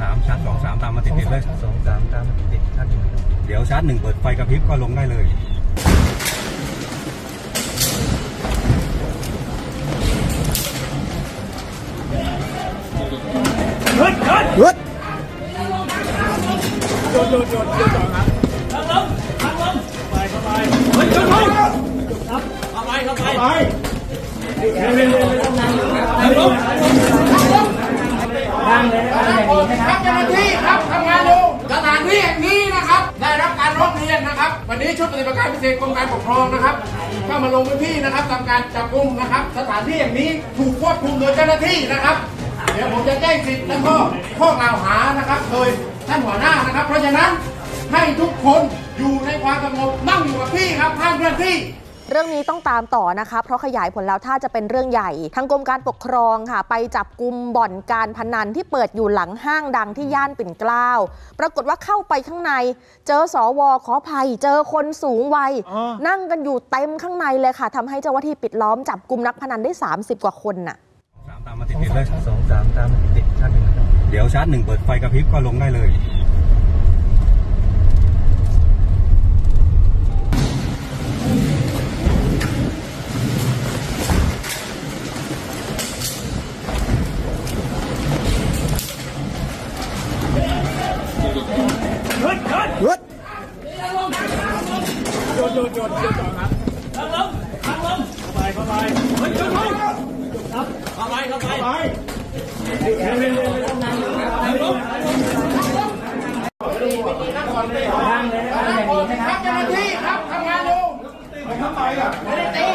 3ชาร์จ2 3ตามมาติดเลย 2 3ตามมาติดท่านเดี๋ยวชาร์จ1เปิดไฟกระพริบก็ลงได้เลยหยุดต่อครับทางลงเข้าไปครับเจ้าหน้าที่ครับทำงานอยู่สถานที่แห่งนี้นะครับได้รับการร้องเรียนนะครับวันนี้ชุดปฏิบัติการพิเศษกรมการปกครองนะครับเข้ามาลงพื้นที่นะครับทำการจับกุมนะครับสถานที่แห่งนี้ถูกควบคุมโดยเจ้าหน้าที่นะครับเดี๋ยวผมจะแจ้งสิทธิ์และข้อกล่าวหานะครับโดยท่านหัวหน้านะครับเพราะฉะนั้นให้ทุกคนอยู่ในความสงบนั่งอยู่กับที่ครับห้ามเคลื่อนที่เรื่องนี้ต้องตามต่อนะคะเพราะขยายผลแล้วถ้าจะเป็นเรื่องใหญ่ทางกรมการปกครองค่ะไปจับกุมบ่อนการพนันที่เปิดอยู่หลังห้างดังที่ย่านปิ่นเกล้าปรากฏว่าเข้าไปข้างในเจอสวขออภัยเจอคนสูงวัยนั่งกันอยู่เต็มข้างในเลยค่ะทำให้เจ้าหน้าที่ปิดล้อมจับกุมนักพนันได้30กว่าคนน่ะตามมาติดเลย 2 3ตามมาติดท่านเดี๋ยวชาร์จ1เปิดไฟกระพริบก็ลงได้เลยหยุดต่อครับทางลงเข้าไปครับเจ้าหน้าที่ครับทำงานอยู่ไม่ได้ตี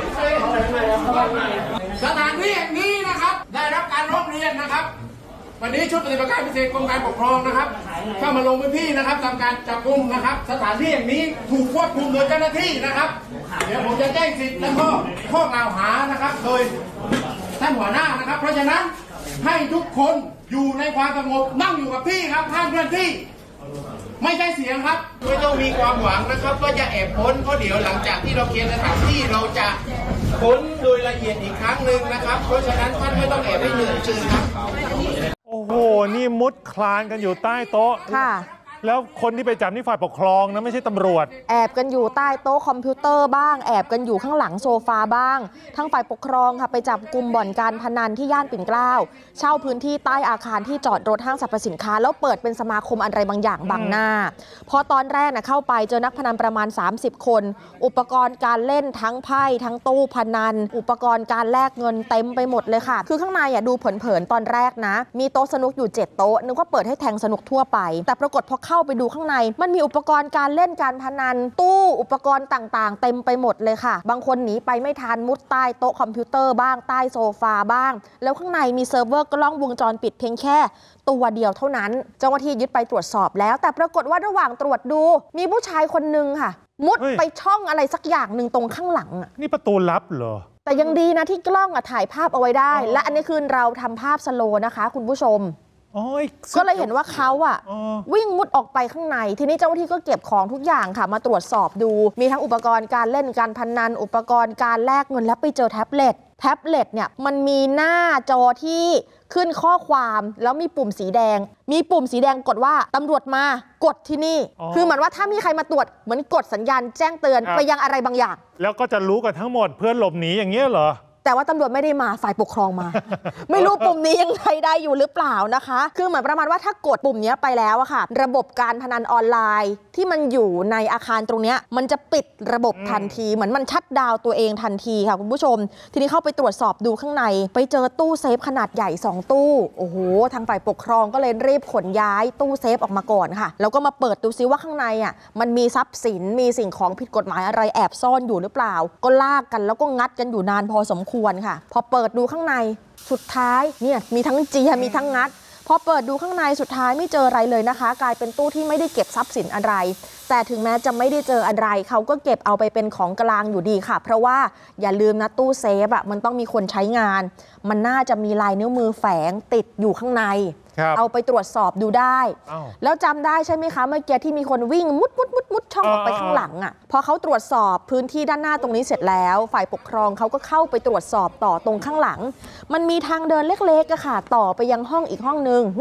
สถานที่แห่งนี้นะครับได้รับการร้องเรียนนะครับวันนี้ชุดปฏิบัติการพิเศษกรมการปกครองนะครับเข้ามาลงพื้นที่นะครับทำการจับกุมนะครับสถานที่แห่งนี้ถูกควบคุมโดยเจ้าหน้าที่นะครับเดี๋ยวผมจะแจ้งสิทธิ์และข้อกล่าวหานะครับโดยท่านหัวหน้านะครับเพราะฉะนั้นให้ทุกคนอยู่ในความสงบนั่งอยู่กับที่ครับห้ามเคลื่อนที่ไม่ใช่เสียงครับไม่ต้องมีความหวังนะครับว่าจะแอบพ้นเพราะเดี๋ยวหลังจากที่เราเคลียร์สถานที่เราจะค้นโดยละเอียดอีกครั้งหนึ่งนะครับเพราะฉะนั้นท่านไม่ต้องแอบให้เหนื่อยเชิญครับโอ้โหนี่มุดคลานกันอยู่ใต้โต๊ะค่ะแล้วคนที่ไปจับนี่ฝ่ายปกครองนะไม่ใช่ตำรวจแอบกันอยู่ใต้โต๊ะคอมพิวเตอร์บ้างแอบกันอยู่ข้างหลังโซฟาบ้างทั้งฝ่ายปกครองค่ะไปจับกุมบ่อนการพนันที่ย่านปิ่นเกล้าเช่าพื้นที่ใต้อาคารที่จอดรถห้างสรรพสินค้าแล้วเปิดเป็นสมาคมอะไรบางอย่างบังหน้าพอตอนแรกเข้าไปเจอนักพนันประมาณ30คนอุปกรณ์การเล่นทั้งไพ่ทั้งตู้พนันอุปกรณ์การแลกเงินเต็มไปหมดเลยค่ะคือข้างในดูเผินๆตอนแรกนะมีโต๊ะสนุกอยู่7โต๊ะนึกว่าเปิดให้แทงสนุกทั่วไปแต่ปรากฏพอเข้าไปดูข้างในมันมีอุปกรณ์การเล่นการพนันตู้อุปกรณ์ต่างๆเต็มไปหมดเลยค่ะบางคนหนีไปไม่ทันมุดใต้โต๊ะคอมพิวเตอร์บ้างใต้โซฟาบ้างแล้วข้างในมีเซิร์ฟเวอร์กล้องวงจรปิดเพียงแค่ตัวเดียวเท่านั้นเจ้าหน้าที่ยึดไปตรวจสอบแล้วแต่ปรากฏว่าระหว่างตรวจดูมีผู้ชายคนนึงค่ะมุดไปช่องอะไรสักอย่างหนึ่งตรงข้างหลังนี่ประตูลับเหรอแต่ยังดีนะที่กล้องถ่ายภาพเอาไว้ได้และอันนี้คือเราทำภาพสโลว์นะคะคุณผู้ชมก็เลยเห็นว่าเขาวิ่งมุดออกไปข้างในทีนี้เจ้าหน้าที่ก็เก็บของทุกอย่างค่ะมาตรวจสอบดูมีทั้งอุปกรณ์การเล่นการพนันอุปกรณ์การแลกเงินแล้วไปเจอแท็บเล็ตเนี่ยมันมีหน้าจอที่ขึ้นข้อความแล้วมีปุ่มสีแดงกดว่าตำรวจมากดที่นี่คือเหมือนว่าถ้ามีใครมาตรวจเหมือนกดสัญญาณแจ้งเตือนไปยังอะไรบางอย่างแล้วก็จะรู้กันทั้งหมดเพื่อนหลบหนีอย่างเงี้ยเหรอแต่ว่าตำรวจไม่ได้มาฝ่ายปกครองมา ไม่รู้ปุ่มนี้ยังใช้ได้อยู่หรือเปล่านะคะคือเหมือนประมาณว่าถ้ากดปุ่มนี้ไปแล้วอะค่ะระบบการพนันออนไลน์ที่มันอยู่ในอาคารตรงนี้มันจะปิดระบบทันทีเหมือนมันชัตดาวน์ตัวเองทันทีค่ะคุณผู้ชมทีนี้เข้าไปตรวจสอบดูข้างในไปเจอตู้เซฟขนาดใหญ่2ตู้โอ้โหทางฝ่ายปกครองก็เลยรีบขนย้ายตู้เซฟออกมาก่อนค่ะแล้วก็มาเปิดดูซิว่าข้างในมันมีทรัพย์สินมีสิ่งของผิดกฎหมายอะไรแอบซ่อนอยู่หรือเปล่าก็ลากกันแล้วก็งัดกันอยู่นานพอสมควรค่ะพอเปิดดูข้างในสุดท้ายเนี่ยมีทั้งเจียมีทั้งงัดพอเปิดดูข้างในสุดท้ายไม่เจออะไรเลยนะคะกลายเป็นตู้ที่ไม่ได้เก็บทรัพย์สินอะไรแต่ถึงแม้จะไม่ได้เจออะไรเขาก็เก็บเอาไปเป็นของกลางอยู่ดีค่ะเพราะว่าอย่าลืมนะตู้เซฟมันต้องมีคนใช้งานมันน่าจะมีลายนิ้วมือแฝงติดอยู่ข้างในเอาไปตรวจสอบดูได้แล้วจำได้ใช่ไหมคะเมื่อกี้ที่มีคนวิ่งมุดช่องออกไปข้างหลังพอเขาตรวจสอบพื้นที่ด้านหน้าตรงนี้เสร็จแล้วฝ่ายปกครองเขาก็เข้าไปตรวจสอบต่อตรงข้างหลังมันมีทางเดินเล็กๆค่ะต่อไปยังห้องอีกห้องนึงเนี่ย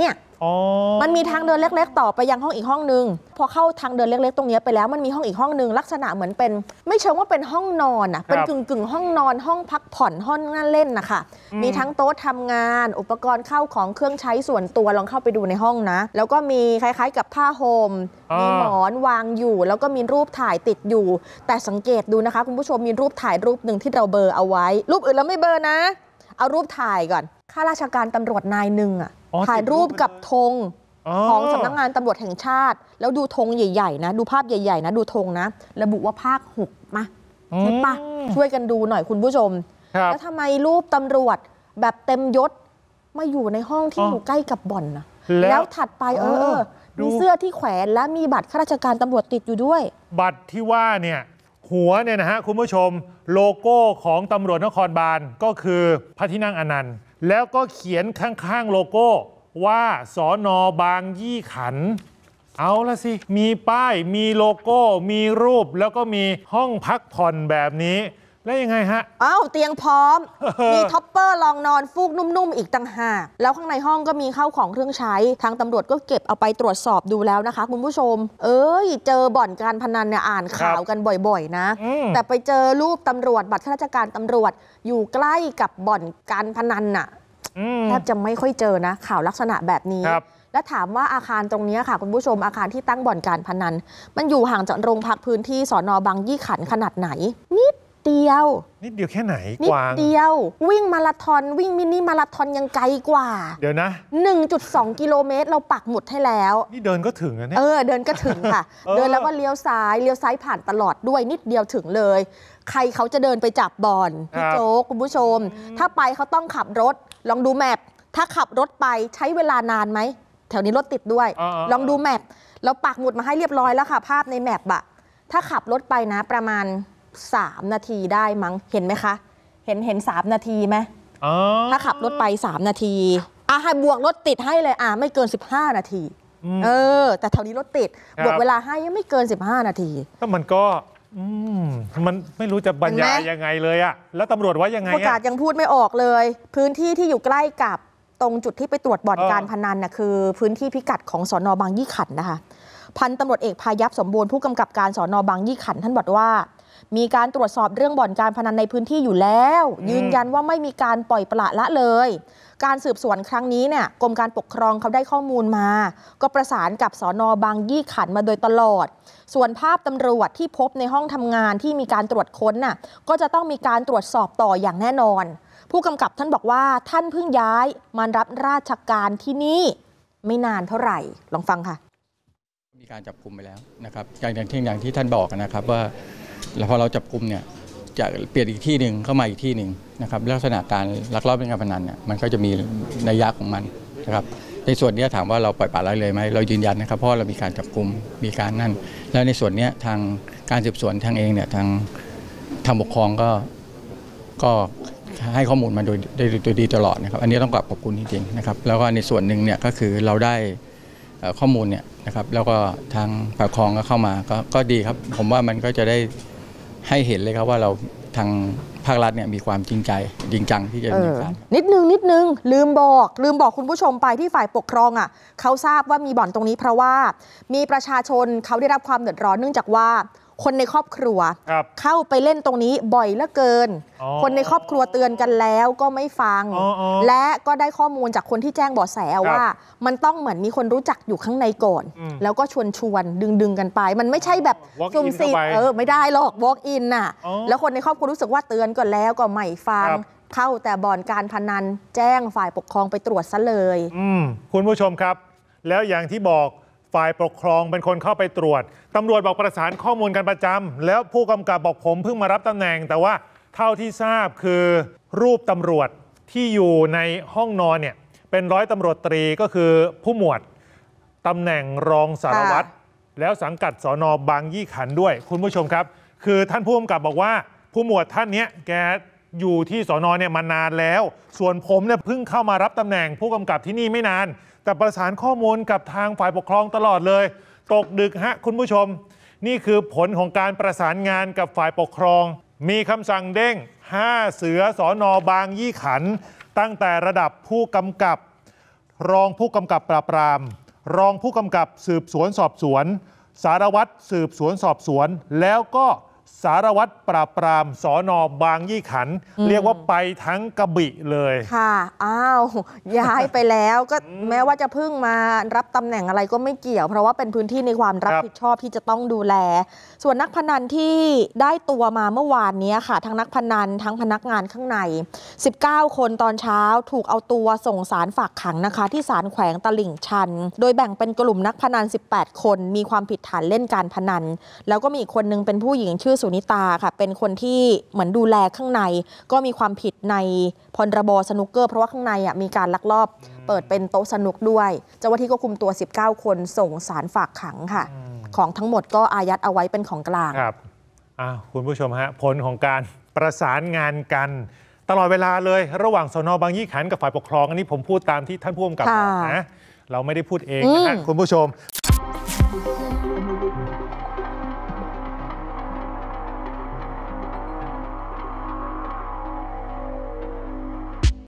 มันมีทางเดินเล็กๆต่อไปยังห้องอีกห้องนึงพอเข้าทางเดินเล็กๆตรงนี้ไปแล้วมันมีห้องอีกห้องนึงลักษณะเหมือนเป็นไม่เชิงว่าเป็นห้องนอนเป็นกึ่งห้องนอนห้องพักผ่อนห้องนั่งเล่นนะคะมีทั้งโต๊ะทำงานอุปกรณ์เข้าของเครื่องใช้ส่วนตัวลองเข้าไปดูในห้องนะแล้วก็มีคล้ายๆกับผ้าห่มมีหมอนวางอยู่แล้วก็มีรูปถ่ายติดอยู่แต่สังเกตดูนะคะคุณผู้ชมมีรูปถ่ายรูปหนึ่งที่เราเบลอเอาไว้รูปอื่นเราไม่เบลอนะเอารูปถ่ายก่อนข้าราชการตำรวจนายหนึ่งถ่ายรูปกับธงของสำนักงานตำรวจแห่งชาติแล้วดูธงใหญ่ๆนะดูภาพใหญ่ๆนะดูธงนะระบุว่าภาค 6มาใช่ปะช่วยกันดูหน่อยคุณผู้ชมแล้วทำไมรูปตำรวจแบบเต็มยศมาอยู่ในห้องที่อยู่ใกล้กับบ่อนนะแล้วถัดไปมีเสื้อที่แขวนและมีบัตรข้าราชการตำรวจติดอยู่ด้วยบัตรที่ว่าเนี่ยหัวเนี่ยนะฮะคุณผู้ชมโลโก้ของตำรวจนครบาลก็คือพระที่นั่งอนันต์แล้วก็เขียนข้างๆโลโก้ว่าสน.บางยี่ขันเอาละสิมีป้ายมีโลโก้มีรูปแล้วก็มีห้องพักผ่อนแบบนี้แล้วยังไงฮะเตียงพร้อม มีท็อปเปอร์รองนอนฟูกนุ่มๆอีกต่างหากแล้วข้างในห้องก็มีข้าวของเครื่องใช้ทางตำรวจก็เก็บเอาไปตรวจสอบดูแล้วนะคะคุณผู้ชมเจอบ่อนการพนันเนี่ยอ่านข่าวกันบ่อยๆนะแต่ไปเจอรูปตำรวจบัตรข้าราชการตำรวจอยู่ใกล้กับบ่อนการพนันน่ะแทบจะไม่ค่อยเจอนะข่าวลักษณะแบบนี้และถามว่าอาคารตรงนี้ค่ะคุณผู้ชมอาคารที่ตั้งบ่อนการพนันมันอยู่ห่างจากโรงพักพื้นที่สน.บางยี่ขันขนาดไหนนิดเดียวแค่ไหนนิดเดียววิ่งมาราธอนวิ่งมินิมาราธอนยังไกลกว่าเดี๋ยวนะ 1.2 กิโลเมตรเราปักหมุดให้แล้วนี่เดินก็ถึงนะเนี่ยเดินก็ถึงค่ะ เดินแล้วก็เลี้ยวซ้ายผ่านตลอดด้วยนิดเดียวถึงเลยใครเขาจะเดินไปจับบ่อนพี่โจ๊กคุณผู้ชมถ้าไปเขาต้องขับรถลองดูแมพถ้าขับรถไปใช้เวลานานไหมแถวนี้รถติดด้วยลองดูแมพเราปักหมุดมาให้เรียบร้อยแล้วค่ะภาพในแมพถ้าขับรถไปนะประมาณ3 นาทีได้มั้งเห็นไหมคะเห็น3 นาทีไหมถ้าขับรถไป3 นาทีให้บวกรถติดให้เลยไม่เกิน15 นาทีแต่แถวนี้รถติดบวกเวลาให้ยังไม่เกิน15 นาทีก็มันก็มันไม่รู้จะบรรยายยังไงเลยแล้วตำรวจว่ายังไงประกาศยังพูดไม่ออกเลยพื้นที่ที่อยู่ใกล้กับตรงจุดที่ไปตรวจบ่อนการพนันคือพื้นที่พิกัดของสน.บางยี่ขันนะคะพันตำรวจเอกพายัพสมบูรณ์ผู้กำกับการสน.บางยี่ขันท่านบอกว่ามีการตรวจสอบเรื่องบ่อนการพนันในพื้นที่อยู่แล้วยืนยันว่าไม่มีการปล่อยปละละเลยการสืบสวนครั้งนี้เนี่ยกรมการปกครองเขาได้ข้อมูลมาก็ประสานกับสน.บางยี่ขันมาโดยตลอดส่วนภาพตำรวจที่พบในห้องทำงานที่มีการตรวจค้นน่ะก็จะต้องมีการตรวจสอบต่ออย่างแน่นอนผู้กำกับท่านบอกว่าท่านเพิ่งย้ายมารับราชการที่นี่ไม่นานเท่าไหร่ลองฟังค่ะมีการจับกุมไปแล้วนะครับอย่างที่ท่านบอกนะครับว่าแล้วพอเราจับกุมเนี่ยจะเปลี่ยนอีกที่หนึ่งเข้ามาอีกที่หนึ่งนะครับลักษณะการลักลอบเล่นการพนันเนี่ยมันก็จะมีนัยยะของมันนะครับในส่วนนี้ถามว่าเราปล่อยปละละเลยไหมเรายืนยันนะครับเพราะเรามีการจับกุมมีการนั่นแล้วในส่วนนี้ทางการสืบสวนทางเองเนี่ยทางปกครองก็ให้ข้อมูลมาโดยดีตลอดนะครับอันนี้ต้องขอบคุณจริงๆนะครับแล้วก็ในส่วนหนึ่งเนี่ยก็คือเราได้ข้อมูลเนี่ยนะครับแล้วก็ทางฝ่ายปกครองก็เข้ามาก็ดีครับผมว่ามันก็จะได้ให้เห็นเลยครับว่าเราทางภาครัฐเนี่ยมีความจริงใจจริงจังที่จะดำเนินการนิดนึงลืมบอกคุณผู้ชมไปที่ฝ่ายปกครองเขาทราบว่ามีบ่อนตรงนี้เพราะว่ามีประชาชนเขาได้รับความเดือดร้อนเนื่องจากว่าคนในครอบครัวเข้าไปเล่นตรงนี้บ่อยเหลือเกินคนในครอบครัวเตือนกันแล้วก็ไม่ฟังและก็ได้ข้อมูลจากคนที่แจ้งเบาะแสว่ามันต้องเหมือนมีคนรู้จักอยู่ข้างในก่อนแล้วก็ชวนดึงกันไปมันไม่ใช่แบบสุ่มสิไม่ได้หรอก walk in น่ะแล้วคนในครอบครัวรู้สึกว่าเตือนก่อนแล้วก็ไม่ฟังเข้าแต่บ่อนการพนันแจ้งฝ่ายปกครองไปตรวจซะเลยคุณผู้ชมครับแล้วอย่างที่บอกฝ่ายปกครองเป็นคนเข้าไปตรวจตำรวจบอกประสานข้อมูลกันประจำแล้วผู้กำกับบอกผมเพิ่งมารับตำแหน่งแต่ว่าเท่าที่ทราบคือรูปตำรวจที่อยู่ในห้องนอนเนี่ยเป็นร้อยตำรวจตรีก็คือผู้หมวดตำแหน่งรองสารวัตรแล้วสังกัดสน.บางยี่ขันด้วยคุณผู้ชมครับคือท่านผู้กำกับบอกว่าผู้หมวดท่านนี้แกอยู่ที่สน.เนี่ยมานานแล้วส่วนผมเนี่ยเพิ่งเข้ามารับตำแหน่งผู้กำกับที่นี่ไม่นานแต่ประสานข้อมูลกับทางฝ่ายปกครองตลอดเลยตกดึกคุณผู้ชมนี่คือผลของการประสานงานกับฝ่ายปกครองมีคำสั่งเด้ง5 เสือสน.บางยี่ขันตั้งแต่ระดับผู้กำกับรองผู้กำกับปราบปรามรองผู้กำกับสืบสวนสอบสวนสารวัตรสืบสวนสอบสวนแล้วก็สารวัตรปราบปรามสน.บางยี่ขันธ์เรียกว่าไปทั้งกระบี่เลยค่ะอ้าวย้ายไปแล้วก็แม้ว่าจะเพิ่งมารับตำแหน่งอะไรก็ไม่เกี่ยวเพราะว่าเป็นพื้นที่ในความรับผิดชอบที่จะต้องดูแลส่วนนักพนันที่ได้ตัวมาเมื่อวานนี้ค่ะทั้งนักพนันทั้งพนักงานข้างใน19 คนตอนเช้าถูกเอาตัวส่งศาลฝากขังนะคะที่ศาลแขวงตลิ่งชันโดยแบ่งเป็นกลุ่มนักพนัน18 คนมีความผิดฐานเล่นการพนันแล้วก็มีอีกคนนึงเป็นผู้หญิงชื่อสุนิตาค่ะเป็นคนที่เหมือนดูแลข้างในก็มีความผิดในพรบสนุกเกอร์เพราะว่าข้างในมีการลักลอบเปิดเป็นโต๊ะสนุกด้วยเจ้าหน้าที่ก็คุมตัว19 คนส่งศาลฝากขังค่ะของทั้งหมดก็อายัดเอาไว้เป็นของกลางครับคุณผู้ชมฮะผลของการประสานงานกันตลอดเวลาเลยระหว่างสน.บางยี่ขันธ์กับฝ่ายปกครองอันนี้ผมพูดตามที่ท่านผู้กำกับบอกนะเราไม่ได้พูดเองนะคุณผู้ชม